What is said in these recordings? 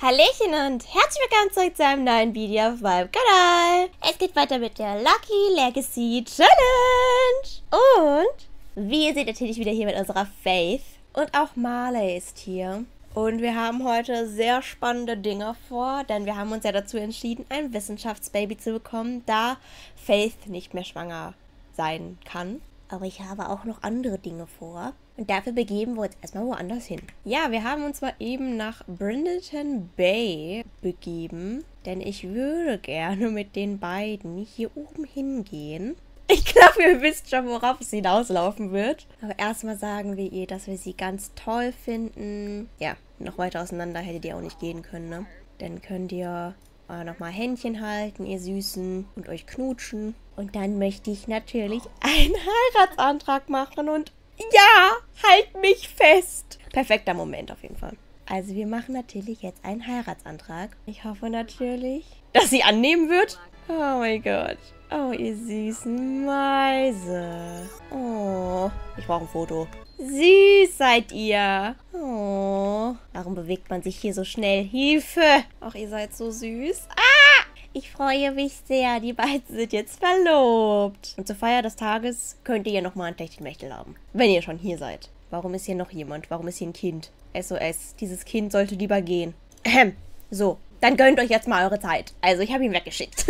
Hallöchen und herzlich willkommen zurück zu einem neuen Video auf meinem Kanal. Es geht weiter mit der Lucky Legacy Challenge. Und wie ihr seht, natürlich wieder hier mit unserer Faith. Und auch Marley ist hier. Und wir haben heute sehr spannende Dinge vor, denn wir haben uns ja dazu entschieden, ein Wissenschaftsbaby zu bekommen, da Faith nicht mehr schwanger sein kann. Aber ich habe auch noch andere Dinge vor. Und dafür begeben wir uns erstmal woanders hin. Ja, wir haben uns mal eben nach Brindleton Bay begeben. Denn ich würde gerne mit den beiden hier oben hingehen. Ich glaube, ihr wisst schon, worauf es hinauslaufen wird. Aber erstmal sagen wir ihr, dass wir sie ganz toll finden. Ja, noch weiter auseinander hättet ihr auch nicht gehen können, ne? Dann könnt ihr nochmal Händchen halten, ihr Süßen, und euch knutschen. Und dann möchte ich natürlich einen Heiratsantrag machen und ja, halt mich fest. Perfekter Moment auf jeden Fall. Also wir machen natürlich jetzt einen Heiratsantrag. Ich hoffe natürlich, dass sie annehmen wird. Oh mein Gott. Oh, ihr süßen Mäuse. Oh, ich brauche ein Foto. Süß seid ihr. Oh, warum bewegt man sich hier so schnell? Hilfe. Ach, ihr seid so süß. Ah! Ich freue mich sehr. Die beiden sind jetzt verlobt. Und zur Feier des Tages könnt ihr ja nochmal ein Techtelmechtel haben. Wenn ihr schon hier seid. Warum ist hier noch jemand? Warum ist hier ein Kind? SOS. Dieses Kind sollte lieber gehen. So, dann gönnt euch jetzt mal eure Zeit. Also, ich habe ihn weggeschickt.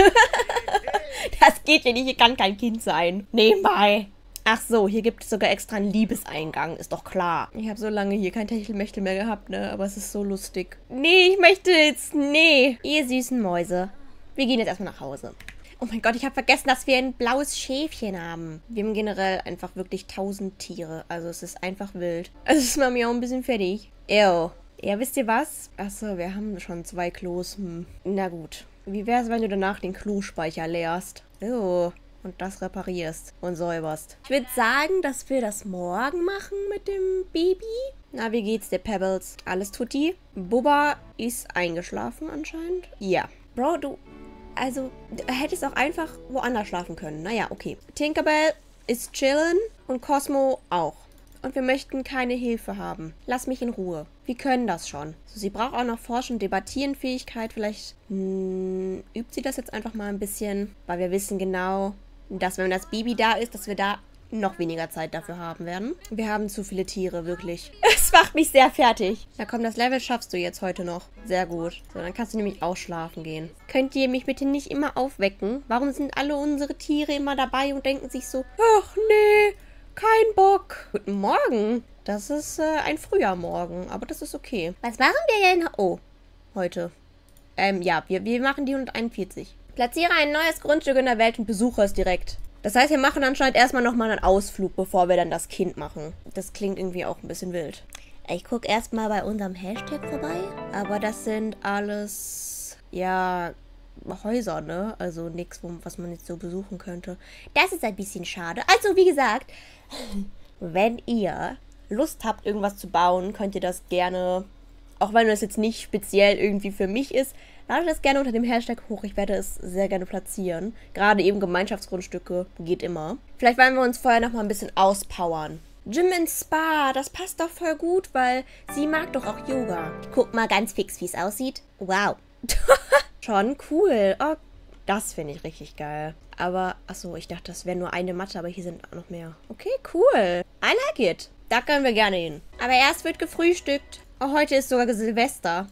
Das geht ja nicht. Hier kann kein Kind sein. Nebenbei. Ach so, hier gibt es sogar extra einen Liebeseingang. Ist doch klar. Ich habe so lange hier kein Techtelmechtel mehr gehabt, ne? Aber es ist so lustig. Nee, ich möchte jetzt... Nee. Ihr süßen Mäuse. Wir gehen jetzt erstmal nach Hause. Oh mein Gott, ich habe vergessen, dass wir ein blaues Schäfchen haben. Wir haben generell einfach wirklich 1000 Tiere. Also es ist einfach wild. Also es macht mich auch ein bisschen fertig. Ew. Ja, wisst ihr was? Achso, wir haben schon 2 Klos. Na gut. Wie wäre es, wenn du danach den Klospeicher leerst? Ew. Und das reparierst und säuberst. Ich würde sagen, dass wir das morgen machen mit dem Baby. Na, wie geht's dir, Pebbles? Alles tutti? Bubba ist eingeschlafen anscheinend. Ja. Bro, du hättest auch einfach woanders schlafen können. Naja, okay. Tinkerbell ist chillen und Cosmo auch. Und wir möchten keine Hilfe haben. Lass mich in Ruhe. Wir können das schon. So, sie braucht auch noch Forschen- und Debattieren-Fähigkeit. Vielleicht übt sie das jetzt einfach mal ein bisschen. Weil wir wissen genau, dass wenn das Baby da ist, dass wir da noch weniger Zeit dafür haben werden. Wir haben zu viele Tiere, wirklich. Es macht mich sehr fertig. Na komm, das Level schaffst du jetzt heute noch. Sehr gut. So, dann kannst du nämlich auch schlafen gehen. Könnt ihr mich bitte nicht immer aufwecken? Warum sind alle unsere Tiere immer dabei und denken sich so, ach nee, kein Bock. Guten Morgen. Das ist ein früher Morgen, aber das ist okay. Was machen wir denn? Oh, heute. Ja, wir machen die 141. Platziere ein neues Grundstück in der Welt und besuche es direkt. Das heißt, wir machen anscheinend erstmal nochmal einen Ausflug, bevor wir dann das Kind machen. Das klingt irgendwie auch ein bisschen wild. Ich gucke erstmal bei unserem Hashtag vorbei. Aber das sind alles, ja, Häuser, ne? Also nichts, was man jetzt so besuchen könnte. Das ist ein bisschen schade. Also, wie gesagt, wenn ihr Lust habt, irgendwas zu bauen, könnt ihr das gerne, auch wenn es jetzt nicht speziell irgendwie für mich ist, ladet das gerne unter dem Hashtag hoch. Ich werde es sehr gerne platzieren. Gerade eben Gemeinschaftsgrundstücke geht immer. Vielleicht wollen wir uns vorher noch mal ein bisschen auspowern. Gym and Spa, das passt doch voll gut, weil sie mag doch auch Yoga. Guck mal ganz fix, wie es aussieht. Wow. Schon cool. Oh, das finde ich richtig geil. Aber, achso, ich dachte, das wäre nur eine Matte, aber hier sind auch noch mehr. Okay, cool. I like it. Da können wir gerne hin. Aber erst wird gefrühstückt. Oh, heute ist sogar Silvester.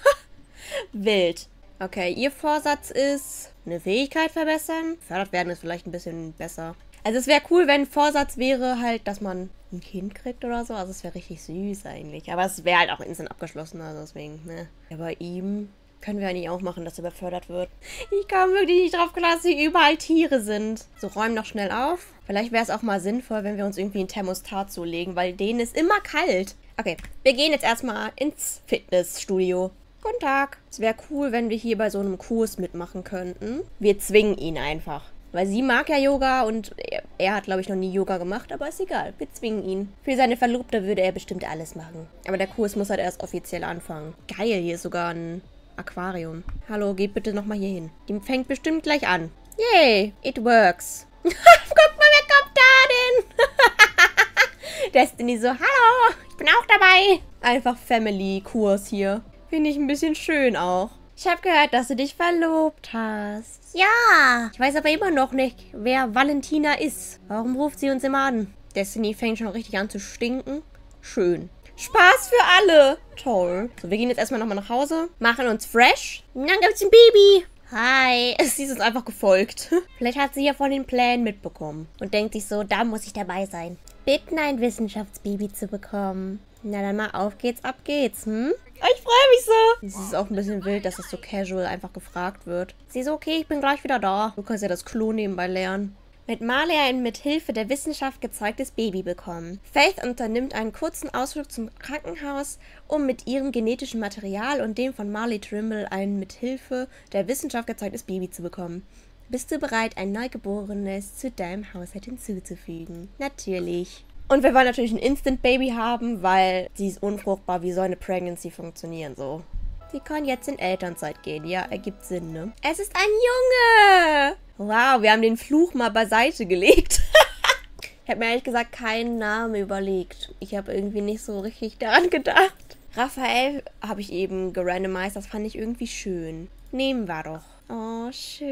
Wild. Okay, ihr Vorsatz ist, eine Fähigkeit verbessern. Fördert werden ist vielleicht ein bisschen besser. Also es wäre cool, wenn Vorsatz wäre halt, dass man ein Kind kriegt oder so. Also es wäre richtig süß eigentlich. Aber es wäre halt auch instant abgeschlossen, also deswegen, ne. Ja, bei ihm können wir eigentlich auch machen, dass er befördert wird. Ich komme wirklich nicht drauf klar, dass hier überall Tiere sind. So, räumen noch schnell auf. Vielleicht wäre es auch mal sinnvoll, wenn wir uns irgendwie ein Thermostat zulegen, weil denen ist immer kalt. Okay, wir gehen jetzt erstmal ins Fitnessstudio. Guten Tag. Es wäre cool, wenn wir hier bei so einem Kurs mitmachen könnten. Wir zwingen ihn einfach. Weil sie mag ja Yoga und er hat, glaube ich, noch nie Yoga gemacht, aber ist egal. Wir zwingen ihn. Für seine Verlobte würde er bestimmt alles machen. Aber der Kurs muss halt erst offiziell anfangen. Geil, hier ist sogar ein Aquarium. Hallo, geht bitte nochmal hier hin. Die fängt bestimmt gleich an. Yay, it works. Guck mal, wer kommt da denn? Destiny so, hallo, ich bin auch dabei. Einfach Family-Kurs hier. Finde ich ein bisschen schön auch. Ich habe gehört, dass du dich verlobt hast. Ja, ich weiß aber immer noch nicht, wer Valentina ist. Warum ruft sie uns immer an? Destiny fängt schon richtig an zu stinken. Schön. Spaß für alle. Toll. So, wir gehen jetzt erstmal nochmal nach Hause, machen uns fresh. Und dann gibt's ein Baby. Hi. Sie ist uns einfach gefolgt. Vielleicht hat sie ja von den Plänen mitbekommen und denkt sich so, da muss ich dabei sein. Bitten, ein Wissenschaftsbaby zu bekommen. Na dann mal, auf geht's, ab geht's, hm? Ich freue mich so. Es ist auch ein bisschen wild, dass es so casual einfach gefragt wird. Sie ist okay, ich bin gleich wieder da. Du kannst ja das Klo nebenbei lernen. Mit Marley ein mit Hilfe der Wissenschaft gezeugtes Baby bekommen. Faith unternimmt einen kurzen Ausflug zum Krankenhaus, um mit ihrem genetischen Material und dem von Marley Trimble ein mit Hilfe der Wissenschaft gezeugtes Baby zu bekommen. Bist du bereit, ein Neugeborenes zu deinem Haushalt hinzuzufügen? Natürlich. Und wir wollen natürlich ein Instant-Baby haben, weil sie ist unfruchtbar. Wie soll eine Pregnancy funktionieren so? Sie kann jetzt in Elternzeit gehen. Ja, ergibt Sinn, ne? Es ist ein Junge! Wow, wir haben den Fluch mal beiseite gelegt. Ich habe mir ehrlich gesagt keinen Namen überlegt. Ich habe irgendwie nicht so richtig daran gedacht. Raphael habe ich eben gerandomized. Das fand ich irgendwie schön. Nehmen wir doch. Oh,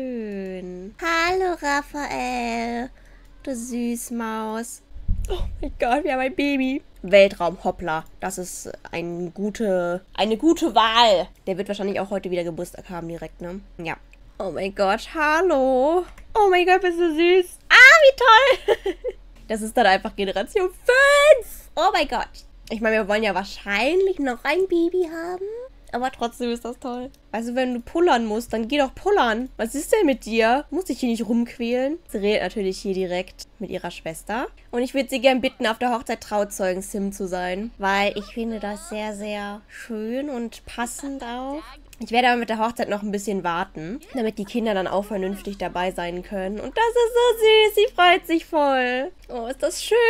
schön. Hallo, Raphael. Du Süßmaus. Oh mein Gott, wir haben ein Baby. Weltraum, hoppla. Das ist eine gute Wahl. Der wird wahrscheinlich auch heute wieder Geburtstag haben direkt, ne? Ja. Oh mein Gott, hallo. Oh mein Gott, bist du süß. Ah, wie toll. Das ist dann einfach Generation 5. Oh mein Gott. Ich meine, wir wollen ja wahrscheinlich noch ein Baby haben. Aber trotzdem ist das toll. Also wenn du pullern musst, dann geh doch pullern. Was ist denn mit dir? Muss dich hier nicht rumquälen. Sie redet natürlich hier direkt mit ihrer Schwester. Und ich würde sie gern bitten, auf der Hochzeit Trauzeugen-Sim zu sein. Weil ich finde das sehr, sehr schön und passend auch. Ich werde aber mit der Hochzeit noch ein bisschen warten, damit die Kinder dann auch vernünftig dabei sein können. Und das ist so süß. Sie freut sich voll. Oh, ist das schön.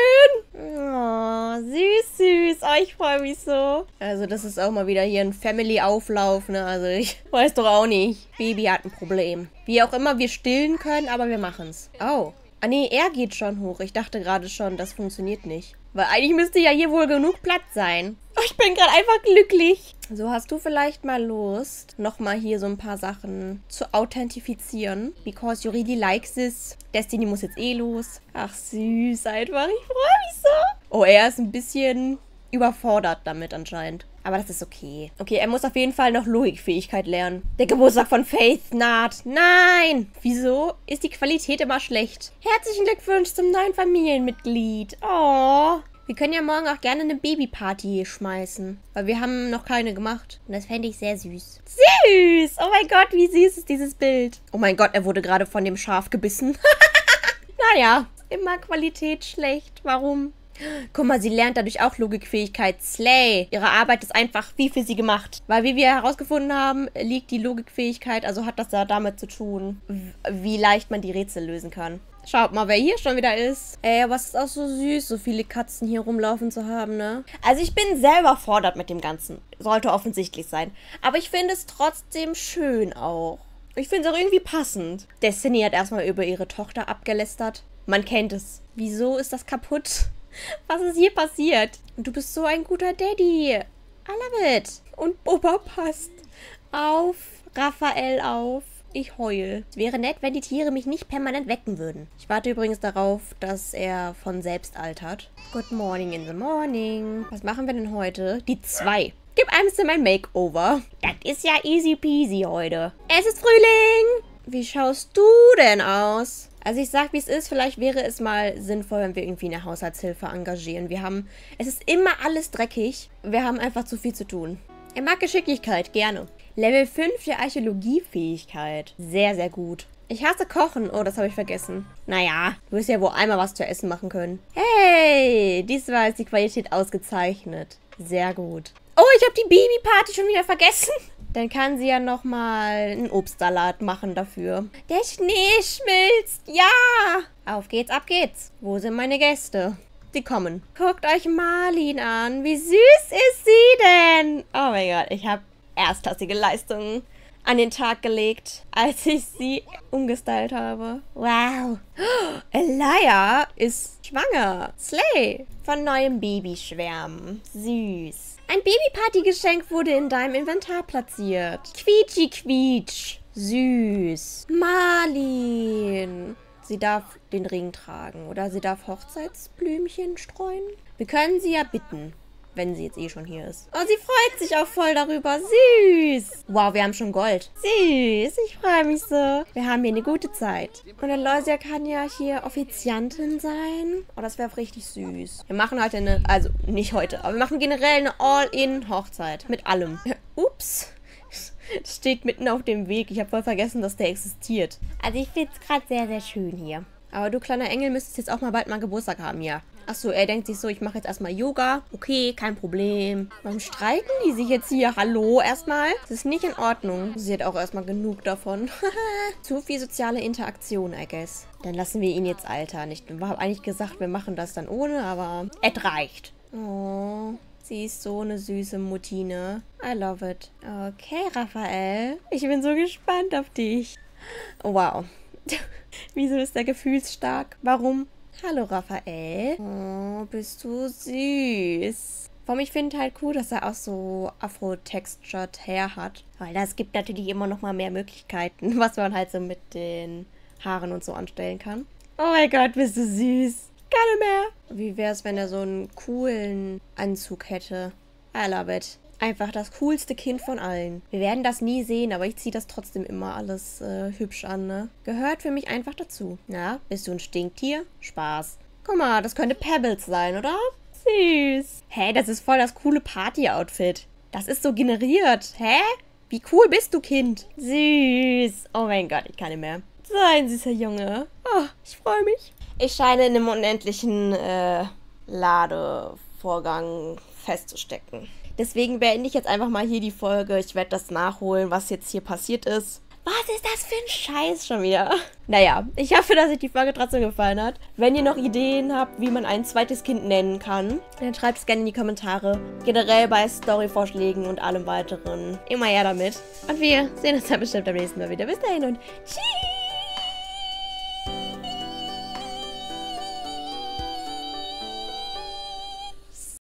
Oh, süß, süß. Oh, ich freue mich so. Also das ist auch mal wieder hier ein Family-Auflauf, ne? Also ich weiß doch auch nicht. Baby hat ein Problem. Wie auch immer wir stillen können, aber wir machen's. Oh. Ah nee, er geht schon hoch. Ich dachte gerade schon, das funktioniert nicht. Weil eigentlich müsste ja hier wohl genug Platz sein. Oh, ich bin gerade einfach glücklich. So, hast du vielleicht mal Lust, nochmal hier so ein paar Sachen zu authentifizieren? Because you really like this. Destiny muss jetzt eh los. Ach, süß einfach. Ich freue mich so. Oh, er ist ein bisschen überfordert damit anscheinend. Aber das ist okay. Okay, er muss auf jeden Fall noch Logikfähigkeit lernen. Der Geburtstag von Faith naht. Nein! Wieso ist die Qualität immer schlecht? Herzlichen Glückwunsch zum neuen Familienmitglied. Oh. Wir können ja morgen auch gerne eine Babyparty schmeißen. Weil wir haben noch keine gemacht. Und das fände ich sehr süß. Süß! Oh mein Gott, wie süß ist dieses Bild. Oh mein Gott, er wurde gerade von dem Schaf gebissen. Naja, immer Qualität schlecht. Warum? Guck mal, sie lernt dadurch auch Logikfähigkeit. Slay. Ihre Arbeit ist einfach wie für sie gemacht. Weil wie wir herausgefunden haben, liegt die Logikfähigkeit, also hat das da damit zu tun, wie leicht man die Rätsel lösen kann. Schaut mal, wer hier schon wieder ist. Ey, aber es ist auch so süß, so viele Katzen hier rumlaufen zu haben, ne? Also ich bin sehr überfordert mit dem Ganzen. Sollte offensichtlich sein. Aber ich finde es trotzdem schön auch. Ich finde es auch irgendwie passend. Destiny hat erstmal über ihre Tochter abgelästert. Man kennt es. Wieso ist das kaputt? Was ist hier passiert? Du bist so ein guter Daddy. I love it. Und Boba passt auf Raphael auf. Ich heul. Es wäre nett, wenn die Tiere mich nicht permanent wecken würden. Ich warte übrigens darauf, dass er von selbst altert. Good morning in the morning. Was machen wir denn heute? Die 2. Gib einem Sim ein Makeover. Das ist ja easy peasy heute. Es ist Frühling. Wie schaust du denn aus? Also ich sag, wie es ist, vielleicht wäre es mal sinnvoll, wenn wir irgendwie eine Haushaltshilfe engagieren. Es ist immer alles dreckig. Wir haben einfach zu viel zu tun. Er mag Geschicklichkeit, gerne. Level 5 der Archäologiefähigkeit. Sehr, sehr gut. Ich hasse Kochen. Oh, das habe ich vergessen. Naja, du wirst ja wohl einmal was zu essen machen können. Hey, diesmal ist die Qualität ausgezeichnet. Sehr gut. Oh, ich habe die Babyparty schon wieder vergessen. Dann kann sie ja nochmal einen Obstsalat machen dafür. Der Schnee schmilzt. Ja. Auf geht's, ab geht's. Wo sind meine Gäste? Sie kommen. Guckt euch Marlin an. Wie süß ist sie denn? Oh mein Gott, ich habe erstklassige Leistungen an den Tag gelegt, als ich sie umgestylt habe. Wow. Elia ist schwanger. Slay. Von neuem Babyschwärmen. Süß. Ein Babyparty-Geschenk wurde in deinem Inventar platziert. Quietschi Quietsch. Süß. Marlin. Sie darf den Ring tragen oder sie darf Hochzeitsblümchen streuen. Wir können sie ja bitten, wenn sie jetzt eh schon hier ist. Oh, sie freut sich auch voll darüber. Süß. Wow, wir haben schon Gold. Süß, ich freue mich so. Wir haben hier eine gute Zeit. Und Aloysia kann ja hier Offiziantin sein. Oh, das wäre richtig süß. Wir machen heute eine, also nicht heute, aber wir machen generell eine All-in-Hochzeit. Mit allem. Ups. Das steht mitten auf dem Weg. Ich habe voll vergessen, dass der existiert. Also ich finde es gerade sehr, sehr schön hier. Aber du kleiner Engel müsstest jetzt auch mal bald mal Geburtstag haben, ja. Achso, er denkt sich so, ich mache jetzt erstmal Yoga. Okay, kein Problem. Warum streiten die sich jetzt hier? Hallo, erstmal? Das ist nicht in Ordnung. Sie hat auch erstmal genug davon. Zu viel soziale Interaktion, I guess. Dann lassen wir ihn jetzt altern. Ich habe eigentlich gesagt, wir machen das dann ohne, aber es reicht. Oh, sie ist so eine süße Muttine. I love it. Okay, Raphael. Ich bin so gespannt auf dich. Wow. Wieso ist er gefühlsstark? Warum? Hallo, Raphael. Oh, bist du süß. Vor allem, ich finde halt cool, dass er auch so Afro-Textured Hair hat. Weil das gibt natürlich immer noch mal mehr Möglichkeiten, was man halt so mit den Haaren und so anstellen kann. Oh mein Gott, bist du süß. Gar nicht mehr. Wie wäre es, wenn er so einen coolen Anzug hätte? I love it. Einfach das coolste Kind von allen. Wir werden das nie sehen, aber ich ziehe das trotzdem immer alles hübsch an, ne? Gehört für mich einfach dazu. Na, bist du ein Stinktier? Spaß. Guck mal, das könnte Pebbles sein, oder? Süß. Hä, das ist voll das coole Party-Outfit. Das ist so generiert. Hä? Wie cool bist du, Kind? Süß. Oh mein Gott, ich kann nicht mehr. So ein süßer Junge. Oh, ich freue mich. Ich scheine in einem unendlichen Ladevorgang festzustecken. Deswegen beende ich jetzt einfach mal hier die Folge. Ich werde das nachholen, was jetzt hier passiert ist. Was ist das für ein Scheiß schon wieder? Naja, ich hoffe, dass euch die Folge trotzdem gefallen hat. Wenn ihr noch Ideen habt, wie man ein zweites Kind nennen kann, dann schreibt es gerne in die Kommentare. Generell bei Storyvorschlägen und allem weiteren. Immer her damit. Und wir sehen uns dann bestimmt am nächsten Mal wieder. Bis dahin und tschüss!